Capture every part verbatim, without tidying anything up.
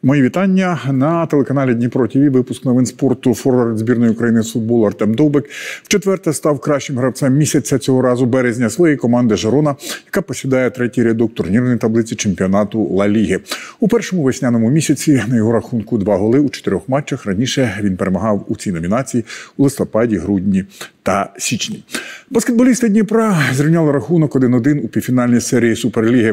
Мої вітання. На телеканалі Дніпро ТВ випуск новин спорту. Форвард збірної України з футболу Артем Довбик вчетверте став кращим гравцем місяця цього разу березня своєї команди «Жирона», яка посідає третій рядок турнірної таблиці чемпіонату Ла Ліги. У першому весняному місяці на його рахунку два голи у чотирьох матчах. Раніше він перемагав у цій номінації у листопаді, грудні та січні. Баскетболісти Дніпра зрівняли рахунок один-один у півфінальній серії Суперліги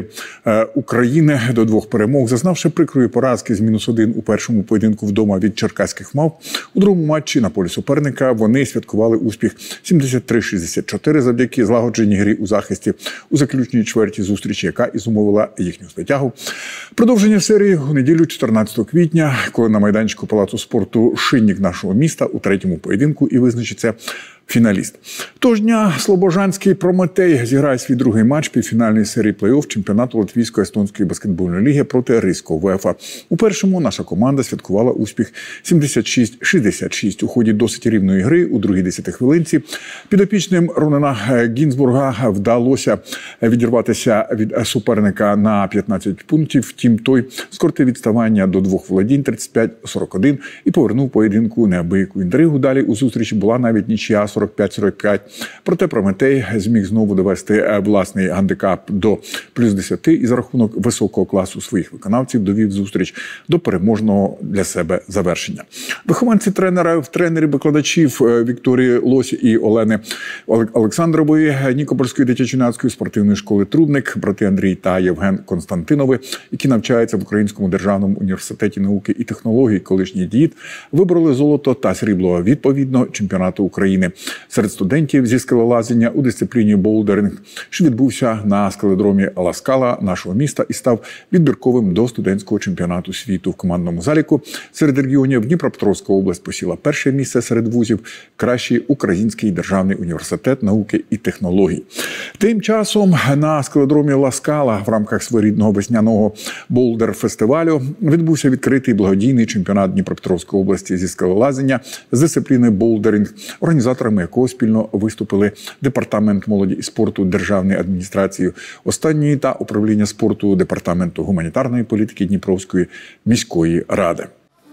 України до двох перемог, зазнавши прикрої поразки з мінус один у першому поєдинку вдома від черкаських мавп. У другому матчі на полі суперника вони святкували успіх сімдесят три шістдесят чотири завдяки злагодженій грі у захисті у заключній чверті зустрічі, яка і зумовила їхню звитягу. Продовження серії у неділю чотирнадцятого квітня, коли на майданчику Палацу спорту «Шинник» нашого міста у третьому поєдинку і визначиться фіналіст. Тож дня слобожанський «Прометей» зіграє свій другий матч півфінальної серії плей-офф чемпіонату Латвійсько-естонської баскетбольної ліги проти Ризького ВФА. У першому наша команда святкувала успіх сімдесят шість шістдесят шість. У ході досить рівної гри у другій десятихвилинці підопічним Ронена Гінзбурга вдалося відірватися від суперника на п'ятнадцять пунктів. Втім, той скоротив відставання до двох володінь тридцять п'ять сорок один і повернув поєдинку неабияку інтригу. Далі у зустрічі була навіть нічия сорок п'ять сорок п'ять. Проте Прометей зміг знову довести власний гандикап до плюс десяти і за рахунок високого класу своїх виконавців довів зустріч до переможного для себе завершення. Вихованці тренера, тренерів-викладачів Вікторії Лось і Олени Олександрової Нікопольської дитячо-юнацької спортивної школи «Трубник», брати Андрій та Євген Константинови, які навчаються в Українському державному університеті науки і технологій, колишній ДІІТ, вибороли золото та срібло відповідно чемпіонату України серед студентів зі скелелазіння у дисципліні боулдеринг, що відбувся на скеледромі Ла Скала нашого міста і став відбірковим до студентського чемпіонату світу. В командному заліку серед регіонів Дніпропетровська область посіла перше місце серед вузів, кращий Український державний університет науки і технологій. Тим часом на скеледромі Ла Скала в рамках своєрідного весняного боулдер-фестивалю відбувся відкритий благодійний чемпіонат Дніпропетровської області зі скелелазіння з дисципліни боулдеринг, організаторами якого спільно виступили Департамент молоді і спорту Державної адміністрації останньої та управління спорту Департаменту гуманітарної політики Дніпровської міської ради.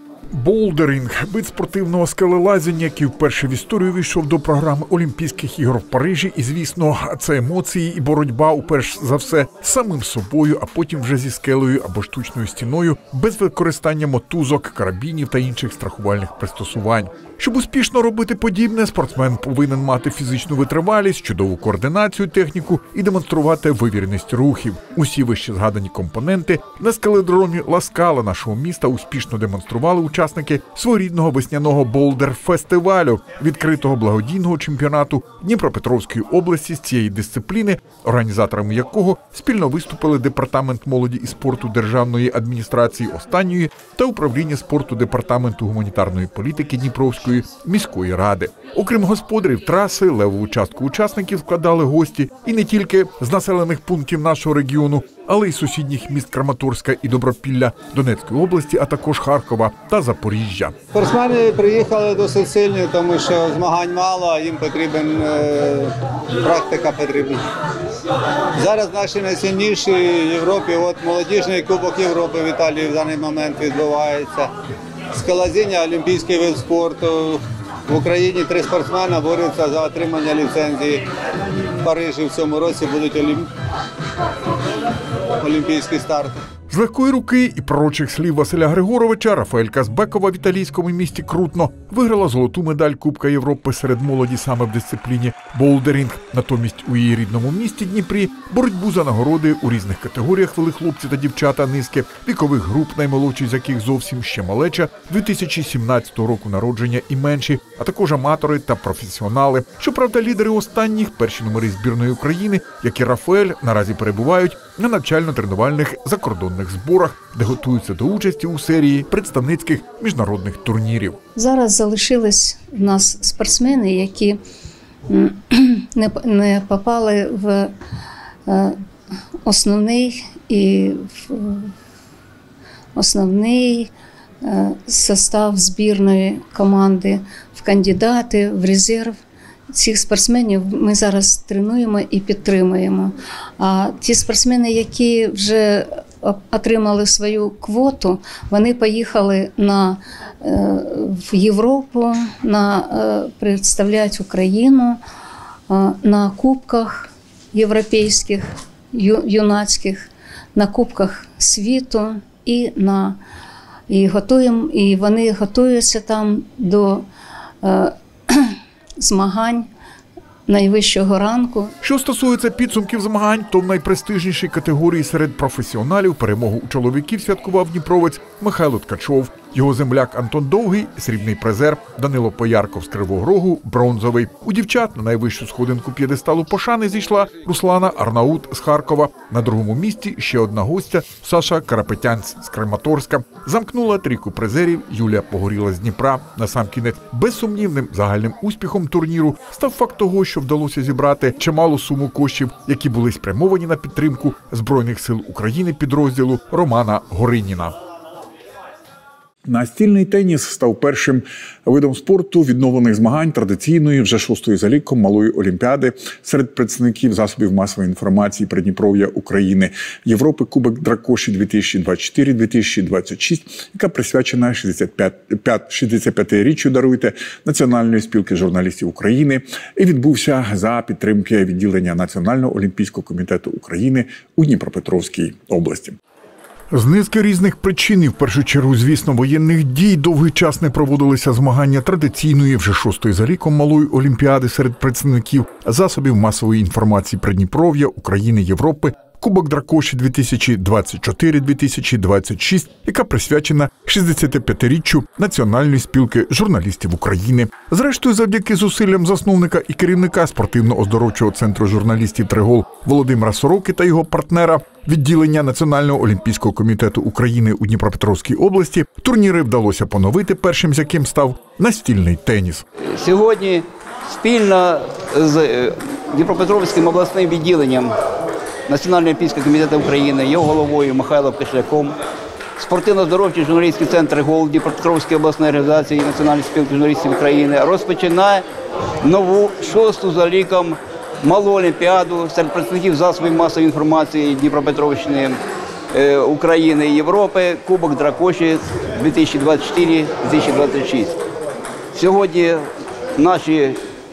Боулдеринг – вид спортивного скелелазіння, який вперше в історію війшов до програми Олімпійських ігор в Парижі. І, звісно, це емоції і боротьба, уперш за все, з самим собою, а потім вже зі скелею або штучною стіною, без використання мотузок, карабінів та інших страхувальних пристосувань. Щоб успішно робити подібне, спортсмен повинен мати фізичну витривалість, чудову координацію, техніку і демонструвати вивіреність рухів. Усі вище згадані компоненти на скеледромі Ла Скала нашого міста успішно демонстрували учасники своєрідного весняного боулдер-фестивалю, відкритого благодійного чемпіонату Дніпропетровської області з цієї дисципліни, організаторами якого спільно виступили Департамент молоді і спорту Державної адміністрації останньої та управління спорту Департаменту гуманітарної політики Дніпровської міської ради. Окрім господарів траси, левову частку учасників складали гості і не тільки з населених пунктів нашого регіону, але й сусідніх міст Краматорська і Добропілля Донецької області, а також Харкова та Запоріжжя. Спортсмени приїхали досить сильні, тому що змагань мало, а їм потрібен е, практика потрібна. Зараз наші найсильніші в Європі, от молодіжний Кубок Європи в Італії в даний момент відбувається. Скелелазіння – олімпійський вид спорту. В Україні три спортсмена борються за отримання ліцензії. В Парижі в цьому році будуть олімп... олімпійські старти. З легкої руки і пророчих слів Василя Григоровича Рафаель Казбекова в італійському місті Крутно виграла золоту медаль Кубка Європи серед молоді саме в дисципліні боулдеринг. Натомість у її рідному місті Дніпрі боротьбу за нагороди у різних категоріях вели хлопці та дівчата низки вікових груп, наймолодші з яких зовсім ще малеча, дві тисячі сімнадцятого року народження і менші, а також аматори та професіонали. Щоправда, лідери останніх, перші номери збірної України, як і Рафаель, наразі перебувають на навчально-тренувальних закордонних зборах, де готуються до участі у серії представницьких міжнародних турнірів. Зараз залишились у нас спортсмени, які не попали в основний і в основний состав збірної команди, в кандидати, в резерв. Цих спортсменів ми зараз тренуємо і підтримуємо. А ті спортсмени, які вже отримали свою квоту, вони поїхали на, в Європу, на, представляти Україну на кубках європейських, юнацьких, на кубках світу і на і готуємо, і вони готуються там до е, змагань найвищого ранку. Що стосується підсумків змагань, то в найпрестижнішій категорії серед професіоналів перемогу у чоловіків святкував дніпровець Михайло Ткачов. Його земляк Антон Довгий – срібний призер, Данило Поярков з Кривого Рогу – бронзовий. У дівчат на найвищу сходинку п'єдесталу пошани зійшла Руслана Арнаут з Харкова. На другому місці ще одна гостя – Саша Карапетянц з Краматорська. Замкнула трійку призерів Юлія Погоріла з Дніпра. Насамкінець безсумнівним загальним успіхом турніру став факт того, що вдалося зібрати чималу суму коштів, які були спрямовані на підтримку Збройних сил України підрозділу Романа Гориніна. Настільний теніс став першим видом спорту відновлених змагань традиційної, вже шостої за ліком малої олімпіади серед представників засобів масової інформації Придніпров'я України Європи Кубок Дракоші дві тисячі двадцять чотири - дві тисячі двадцять шість, яка присвячена шістдесят п'ятиріччю, даруйте, Національної спілки журналістів України, і відбувся за підтримки відділення Національного олімпійського комітету України у Дніпропетровській області. З низки різних причин, і в першу чергу, звісно, воєнних дій, довгий час не проводилися змагання традиційної, вже шостої за ліком малої олімпіади серед представників засобів масової інформації Придніпров'я, України, Європи, Кубок Дракоші дві тисячі двадцять чотири - дві тисячі двадцять шість, яка присвячена шістдесятип'ятиріччю Національної спілки журналістів України. Зрештою, завдяки зусиллям засновника і керівника спортивно-оздоровчого центру журналістів «Тригол» Володимира Сороки та його партнера відділення Національного олімпійського комітету України у Дніпропетровській області, турніри вдалося поновити, першим з яким став настільний теніс. Сьогодні спільно з Дніпропетровським обласним відділенням Національного олімпійського комітету України, його головою Михайлом Кишляком, спортивно-здоровчий журналістський центр «Гол» Дніпропетровської обласної організації Національної спілки журналістів України розпочинає нову шосту за ліком малу олімпіаду серед представників засобів масової інформації Дніпропетровщини, України і Європи Кубок Дракоші дві тисячі двадцять чотири - дві тисячі двадцять шість. Сьогодні наші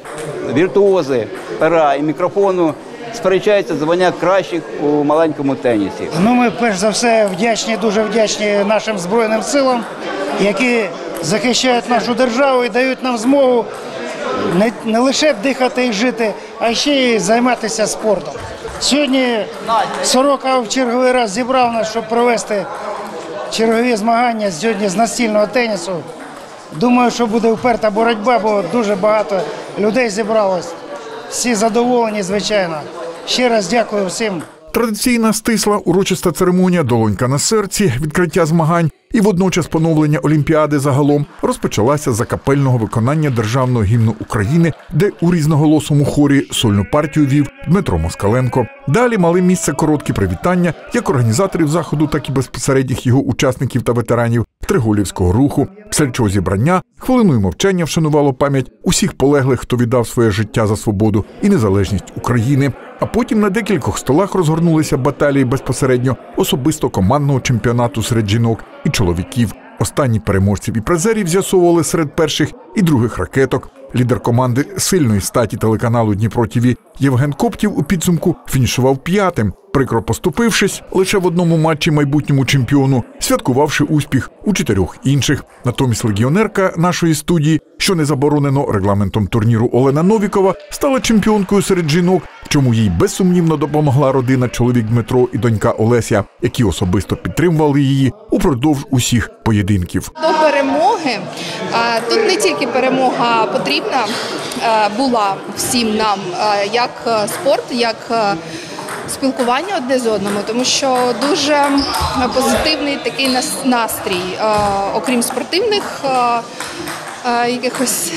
віртуози пера і мікрофону сперечаються за звання кращих у маленькому тенісі. Ну, ми перш за все вдячні, дуже вдячні нашим Збройним силам, які захищають нашу державу і дають нам змогу не, не лише дихати і жити, а ще й займатися спортом. Сьогодні Сорока в черговий раз зібрав нас, щоб провести чергові змагання сьогодні з настільного тенісу. Думаю, що буде вперта боротьба, бо дуже багато людей зібралось. Всі задоволені, звичайно. Ще раз дякую всім. Традиційна стисла урочиста церемонія «Долонька на серці», відкриття змагань і водночас поновлення Олімпіади загалом розпочалася з акапельного виконання Державного гімну України, де у різноголосому хорі сольну партію вів Дмитро Москаленко. Далі мали місце короткі привітання як організаторів заходу, так і безпосередніх його учасників та ветеранів Триголівського руху. Після чого зібрання хвилиною мовчання вшанувало пам'ять усіх полеглих, хто віддав своє життя за свободу і незалежність України. А потім на декількох столах розгорнулися баталії безпосередньо особисто командного чемпіонату серед жінок і чоловіків. Останні переможців і призерів з'ясовували серед перших і других ракеток. Лідер команди сильної статі телеканалу Дніпро ТВ Євген Коптів у підсумку фінішував п'ятим, прикро поступившись лише в одному матчі майбутньому чемпіону, святкувавши успіх у чотирьох інших. Натомість легіонерка нашої студії, що не заборонено регламентом турніру, Олена Новікова, стала чемпіонкою серед жінок, в чому їй безсумнівно допомогла родина, чоловік Дмитро і донька Олеся, які особисто підтримували її упродовж усіх поєдинків. До перемоги тут не тільки перемога потрібна була всім нам, як спорт, як спілкування одне з одним, тому що дуже позитивний такий настрій, окрім спортивних якихось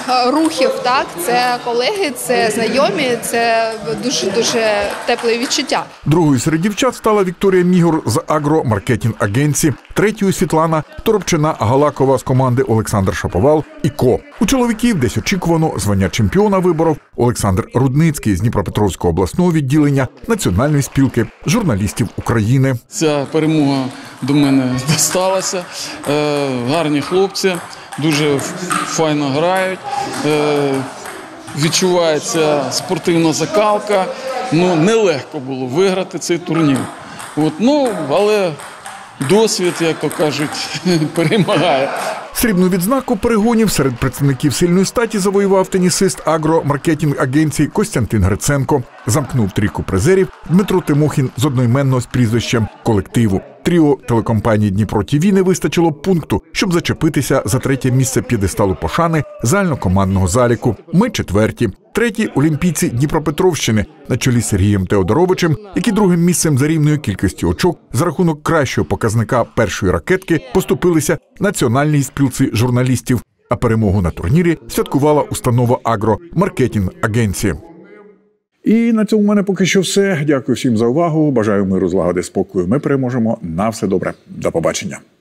рухів. Так, це колеги, це знайомі, це дуже-дуже тепле відчуття. Другою серед дівчат стала Вікторія Мігур з агро-маркетинг-агенції, третьою – Світлана Торопчина-Галакова з команди Олександр Шаповал і Ко. У чоловіків десь очікувано звання чемпіона виборов Олександр Рудницький з Дніпропетровського обласного відділення Національної спілки журналістів України. Ця перемога до мене досталася. Е, гарні хлопці, дуже файно грають. Е, відчувається спортивна закалка. Ну, нелегко було виграти цей турнір. От, ну, але досвід, як то кажуть, перемагає. Срібну відзнаку перегонів серед представників сильної статі завоював тенісист агро-маркетинг-агенції Костянтин Гриценко. Замкнув трійку призерів Дмитро Тимохін з одноіменного з прізвищем колективу. Тріо телекомпанії Дніпро ТВ не вистачило пункту, щоб зачепитися за третє місце п'єдесталу пошани загальнокомандного заліку. Ми четверті. Треті – олімпійці Дніпропетровщини на чолі з Сергієм Теодоровичем, які другим місцем за рівною кількістю очок за рахунок кращого показника першої ракетки поступилися Національній спілці журналістів. А перемогу на турнірі святкувала установа агро-маркетинг-агенції. І на цьому в мене поки що все. Дякую всім за увагу. Бажаю миру, злагоди, спокою. Ми переможемо. На все добре. До побачення.